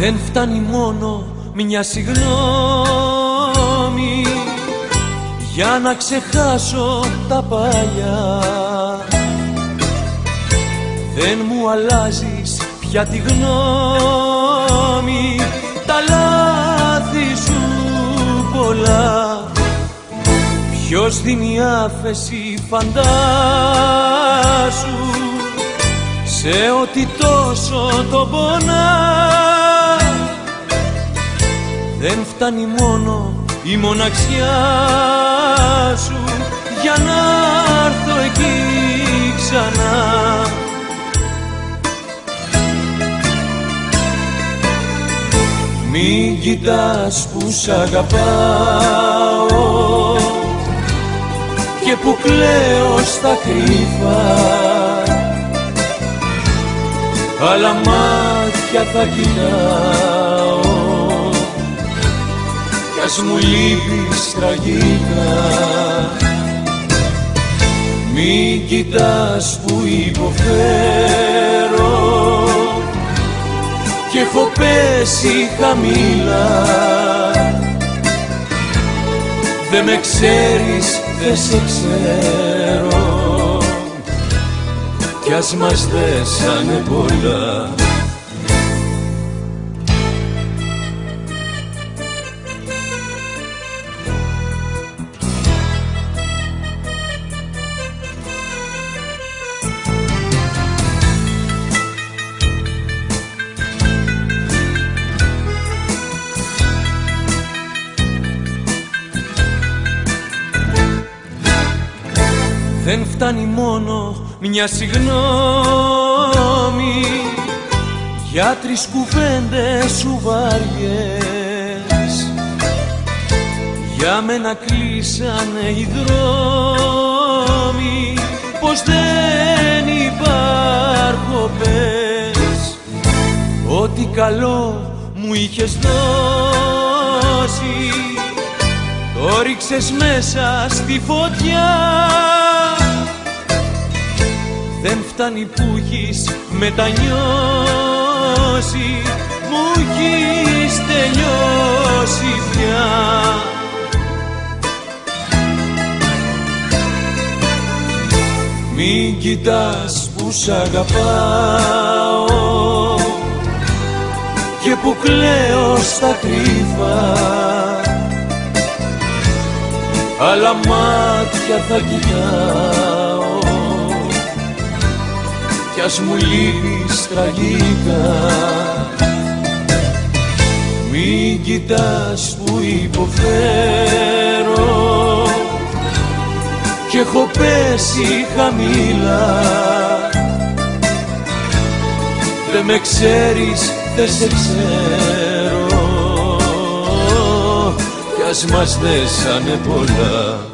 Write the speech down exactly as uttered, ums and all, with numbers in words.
Δεν φτάνει μόνο μια συγγνώμη για να ξεχάσω τα παλιά. Δεν μου αλλάζεις πια τη γνώμη, τα λάθη σου πολλά. Ποιος δίνει άφεση φαντάσου σε ό,τι τόσο το πονά. Δεν φτάνει μόνο η μοναξιά σου για να έρθω εκεί ξανά. Μην κοιτάς που σ' αγαπάω και που κλαίω στα κρύφα, άλλα μάτια θα κοιτάω κι ας μου λείπεις τραγικά. Μην κοιτάς που υποφέρω κι έχω πέσει χαμηλά. Δε με ξέρεις, δε σε ξέρω κι ας μας δέσανε πολλά. Δεν φτάνει μόνο μια συγγνώμη για τρεις κουβέντες σου βαριές. Για μένα κλείσανε οι δρόμοι, πως δεν υπάρχω πες. Ό,τι καλό μου είχες δώσει το ρίξες μέσα στη φωτιά. Δεν φτάνει που έχεις μετανιώσει, μου έχεις τελειώσει πια. Μην κοιτάς που σ' αγαπάω και που κλαίω στα κρύφα, άλλα μάτια θα κοιτάω κι ας μου λείπεις τραγικά. Μην κοιτάς που υποφέρω κι έχω πέσει χαμηλά. Δε με ξέρεις, δε σε ξέρω κι ας μας δέσανε πολλά.